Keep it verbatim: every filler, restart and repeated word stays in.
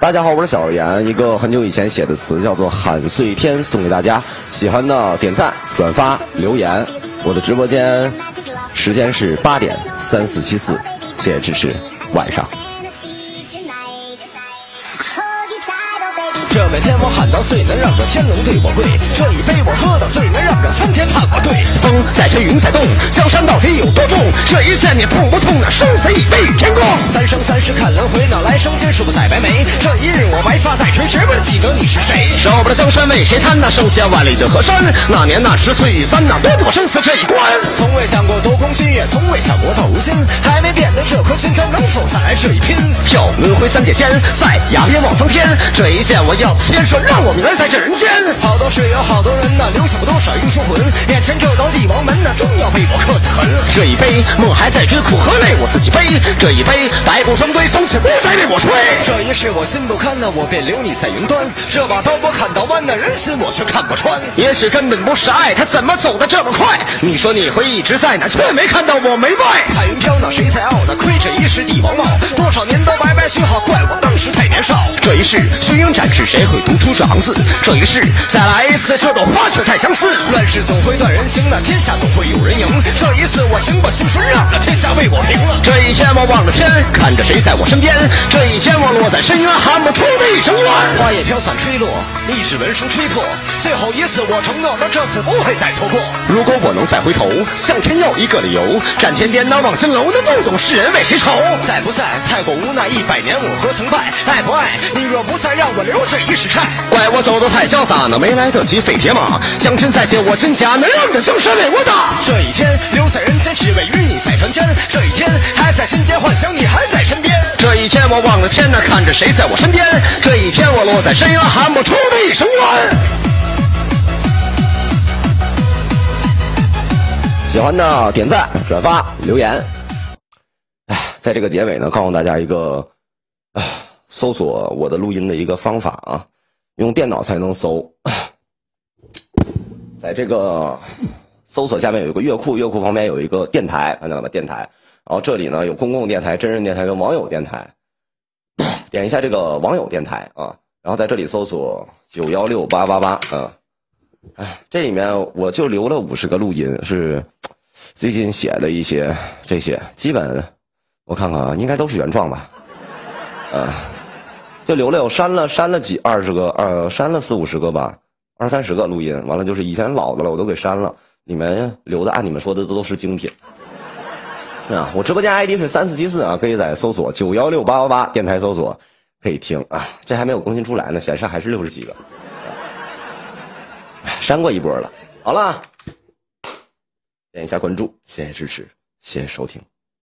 大家好，我是小严，一个很久以前写的词叫做《喊碎天》，送给大家。喜欢的点赞、转发、留言。我的直播间时间是八点三四七四，谢谢支持。晚上。 这每天我喊到碎，能让这天龙对我跪；这一杯我喝到醉，能让这苍天叹我对。风在吹，云在动，江山到底有多重？这一剑你痛不痛？那生死已为天公。三生三世看轮回，那来生今世不再白眉。这一日我白发在垂，只为了记得你是谁。守不了江山为谁贪？那剩下万里的河山。那年那时岁已三，那夺走生死这一关。从未想过夺功勋业，从未想过到如今，还没变得这颗心将能否再来这一拼？跳轮回三界仙，赛亚边望苍天。这一剑我要先说，让我们来在这人间。好多事有好多人呐，留下不多少英雄魂。眼前这道帝王门呐，终要被我刻下痕。这一杯梦还在追，苦和泪我自己背。这一杯白骨双堆，风起不再为我吹。这一世我心不堪呐，我便留你在云端。这把刀我砍到弯呐，人心我却看不穿。也许根本不是爱，他怎么走得这么快？你说你会一直在那，却没看到我没败。彩云飘那谁在傲？那亏这一世帝王帽，多少年都白白虚耗，怪我当时太年少。这一世虚应展示，谁会读出这行字？这一世再来一次，这朵花却太相似。乱世总会断人心，那天下总会有人赢。这一次我行不行顺，让这天下为我平了。这一天我望着天，看着谁在我身边。这一天我落在深渊，喊不出的一声冤。花叶飘散吹落，一纸文书吹破。最后一次我承诺，那这次不会再错过。如果我能再回头，向天要一个理由。战天边那望青楼，那不懂世人为谁愁。在不在太过无奈，一百年我何曾败？爱不爱你若不再让我留这一世债。怪我走得太潇洒，那没来得及废铁马。相亲再借我金甲，能让这江山为我打。这一天留在人间，只为与你再传间。这一天还在心间幻想，你还在身边。这一天我望着天，那看着谁在我身边。这一天我落在深渊，喊不出的一声冤。 喜欢的点赞、转发、留言。哎，在这个结尾呢，告诉大家一个啊，搜索我的录音的一个方法啊，用电脑才能搜。在这个搜索下面有一个乐库，乐库旁边有一个电台，看到了吧？电台。然后这里呢有公共电台、真人电台跟网友电台。点一下这个网友电台啊，然后在这里搜索九一六八八八啊。哎，这里面我就留了五十个录音，是最近写的一些，这些基本我看看啊，应该都是原创吧。呃，就留了有删了删了几二十个，呃，删了四五十个吧。二三十个录音，完了就是以前老的了，我都给删了。你们留的按你们说的都是精品。啊，我直播间 I D 是三四七四啊，可以在搜索九幺六八八八电台搜索可以听啊。这还没有更新出来呢，显示还是六十几个，删过一波了。好了，点一下关注，谢谢支持，谢谢收听。